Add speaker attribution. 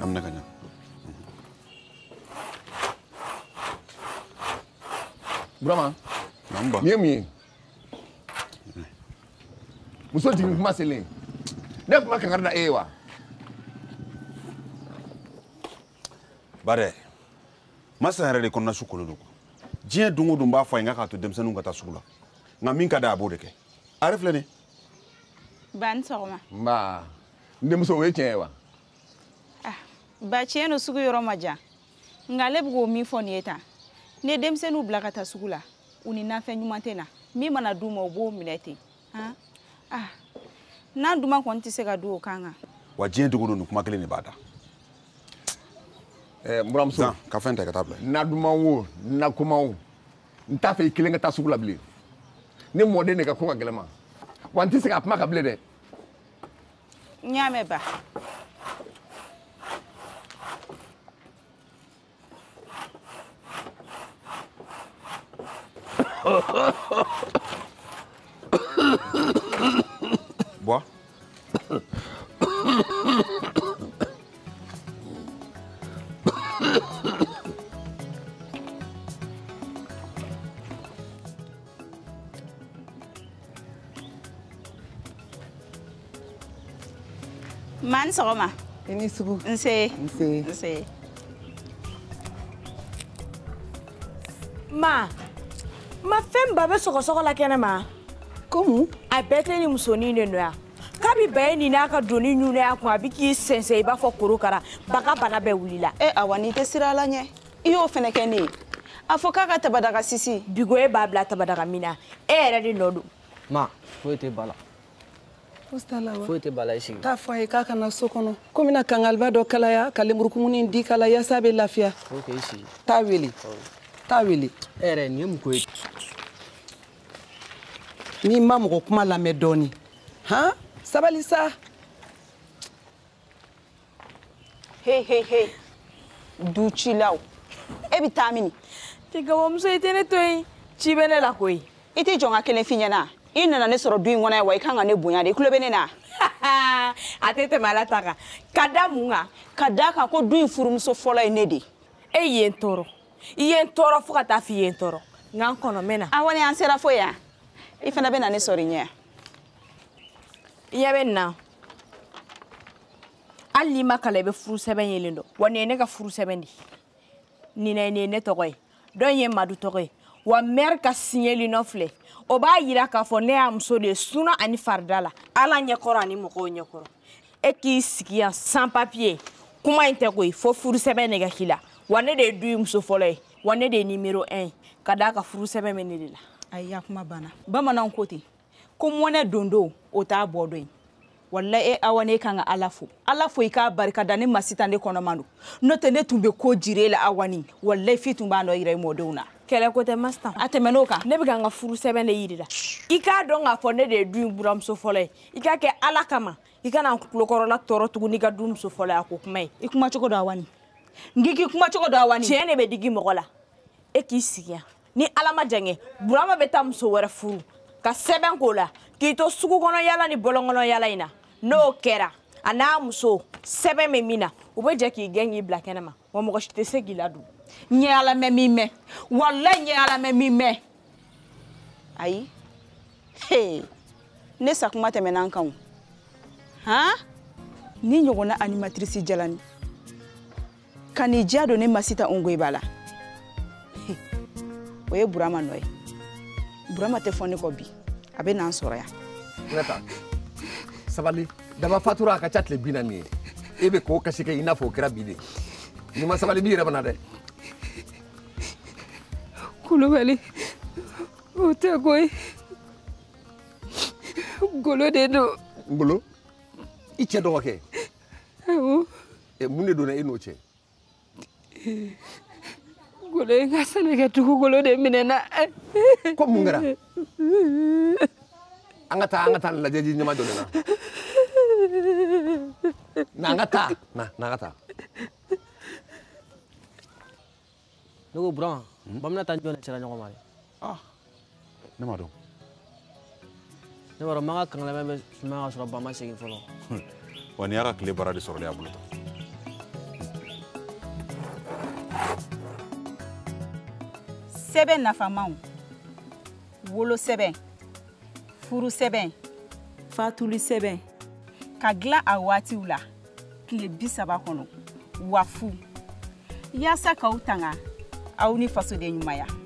Speaker 1: amna kanya
Speaker 2: Brahma
Speaker 1: namba
Speaker 2: miye muso jigin kuma selen ne kuma kangar da ewa
Speaker 1: bare masa yɛrɛ de kɔnɔna su kolo don diɲɛ don o don b'a fɔ a ye n ka to denmisɛnninw ka taa sugu la nka min ka d'a b'o de kɛ are filɛ nin
Speaker 3: ba ni sɔgɔma
Speaker 2: nba n denmuso o ye tiɲɛ ye wa
Speaker 3: ba tiɲɛ no sugu yɔrɔ ma jan nka ale bɛ k'o min fɔ nin ye tan ni denmisɛnninw bila ka taa sugu la u ni nafɛn ɲuman tɛ na min mana d'u ma u b'o minɛ ten n'an duma kɔni tɛ se ka du o kan kan
Speaker 1: wa diɲɛ dogo don nin kuma kelen de b'a da
Speaker 2: n buramuso
Speaker 1: ka fɛn ta ka taa bila
Speaker 2: na duman wo na kuma wo n t'a fɛ i kelen ka taa sugu la bilen ne mɔden de ka ko ka gɛlɛn ma wa n tɛ se ka kuma ka bilen dɛ
Speaker 3: n y'a mɛn ba
Speaker 1: bois
Speaker 3: ma ni sɔgɔma
Speaker 4: I ni sugu.
Speaker 3: nse
Speaker 4: Nse.
Speaker 3: nse
Speaker 5: Ma fɛn ba bɛ sɔgɔsɔgɔ la kɛnɛ ma
Speaker 4: Komu?
Speaker 5: a bɛɛ tɛ ni musonin de nɔ yan k'a bɛ ba ye nin n'a ka doni ɲunaya kun a bɛ k'i sɛnsɛn i b'a fɔ korokara baga bana bɛɛ wulila
Speaker 3: awa n'i tɛ sira la ɲɛ i y'o fɛnɛ kɛ ne ye a fɔ k'a ka tabadaga sisi
Speaker 5: bigo e b'a bila tabadaga min na e yɛrɛ de nɔ don
Speaker 6: Ma foyi tɛ bala
Speaker 4: Postala wa?
Speaker 6: foyi tɛ bala i sigi
Speaker 4: K'a fɔ a ye k'a kana so kɔnɔ. Ko bɛna kangaliba dɔ kalaya ka lemurukumuni di kala yaasa a bɛ lafiya.
Speaker 6: foyi tɛ i sigi
Speaker 4: Taa wele. Taa wele.
Speaker 6: e yɛrɛ nin ye mun ko ye
Speaker 4: N'i ma mɔgɔ kuma lamɛn dɔɔnin. Han? Sabali sa.
Speaker 3: he du cilaw e bɛ taa mini
Speaker 5: cɛ gawamuso i tɛ ne to yen ci bɛ ne la koyi
Speaker 3: i tɛ jɔn ka kelen f'i ɲɛna i nana ne sɔrɔ du in kɔnɔ yan wa i kan ka ne bonya de i tulo bɛ ne na
Speaker 5: a tɛ tɛmɛ ala ta kan ka da mun kan
Speaker 3: ka da kan ko du in furumuso fɔlɔ ye ne de
Speaker 5: e ye n tɔɔrɔ i ye n tɔɔrɔ fo ka taa f'i ye n tɔɔrɔ nka n kɔnɔ mɛn na
Speaker 3: awa ni an sera fo yan i fana bɛ na ne sɔrɔ i ɲɛ
Speaker 5: i ɲɛ bɛ nin na hali n'i ma kalan i bɛ furu sɛbɛn yelen dɔn wa nin ye ne ka furu sɛbɛn de ye nin ye ne tɔgɔ ye dɔ in ye madu tɔgɔ ye wa mɛri ka siɲɛli nɔ filɛ o b'a yira k'a fɔ ne y'a muso de ye suna ani farida la ala ɲɛkɔrɔ ani mɔgɔw ɲɛkɔrɔ e k'i sigi yan sans papier kuma in tɛ koyi fo furu sɛbɛn de ka k'i la wa ne de ye du muso fɔlɔ ye wa ne de ye numéro 1 ka d'a ka furu sɛbɛn bɛ ne de la
Speaker 3: ayi a kuma banna bamananw ko ten ko mɔnɛ don don o t'a bɔ don ye wallahi e awa ne kan ka ala fo i k'a barika da ne ma sitan ne kɔnɔman don n'o tɛ ne tun bɛ ko jire la awani wallahi fi tun b'a nɔ yira i mɔdenw na
Speaker 5: kɛlɛ ko tɛ mastan
Speaker 3: a tɛmɛn'o kan
Speaker 5: ne bɛ ka n ka furu sɛbɛn de yiri la i k'a dɔn k'a fɔ ne de ye du in buramuso fɔlɔ ye i k'a kɛ ala kama i kana n tulokɔrɔla tɔɔrɔ tuguni i ka du muso fɔlɔ ye a ko kuma ye
Speaker 3: i kuma cogo dɔ awani n k'i kuma cogo dɔ awani
Speaker 5: tiɲɛ de bɛ digi mɔgɔ la e k'i sigi yan ni ala ma jan kɛ burama bɛ taa muso wɛrɛ furu ka sɛbɛn k'o la k'i to sugu kɔnɔ yala ni bɔlɔn kɔnɔ yala in na n'o kɛra a n'a muso sɛbɛn bɛ min na u bɛ jɛ k'i gɛn k'i bila kɛnɛ ma wa mɔgɔ si tɛ se k'i ladon
Speaker 3: n ye ala mɛn min mɛn wallahi n ye ala mɛn min mɛn ayi ne sakuma tɛmɛna an kan o han ni ɲɔgɔnna animatrice jalani ka n'i diya don ne masita ongoyi b'a la o ye burama nɔ ye burama tɛ fɔ ne kɔ bi a bɛ n'an sɔrɔ yan
Speaker 2: Neta sabali dama fatura a ka ca tile 40 ye e bɛ k'o kasi kɛ i n'a fɔ o kɛra bi de n'i ma sabali b'i yɛrɛ bana dɛ
Speaker 4: Kulubali. O tɛ koyi. Golo de don.
Speaker 2: Ngolo i cɛ dɔgɔkɛ
Speaker 4: Awɔ.
Speaker 2: mun de donna e n'o cɛ
Speaker 4: Golo in ka sɛnɛkɛtugu golo de minɛna.
Speaker 2: ko mun kɛra an ka taa lajɛji ɲɛma dɔ de na an ka taa na an ka taa
Speaker 6: ne ko burama ba bɛna taa jɔn de cɛla ɲɔgɔn ma dɛ
Speaker 1: ne ma dɔn
Speaker 6: ne b'a dɔn man ka kangalamɛ bɛ sumaya ka sɔrɔ ba ma segin fɔlɔ
Speaker 1: wa nin y'a ka tile baara de sɔrɔlen y'a bolo tan
Speaker 3: sɛbɛn nafamaw wolo sɛbɛn furu sɛbɛn fatuli sɛbɛn ka dilan a waatiw la tile 30 kɔnɔ wa fu yaasa k'aw tanga aw ni fasoden ɲumanya